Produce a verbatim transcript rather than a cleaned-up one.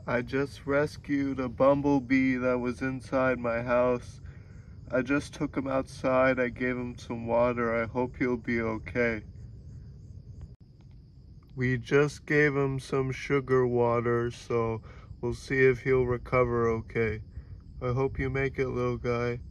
I just rescued a bumblebee that was inside my house. I just took him outside. I gave him some water. I hope he'll be okay. We just gave him some sugar water, so we'll see if he'll recover okay. I hope you make it, little guy.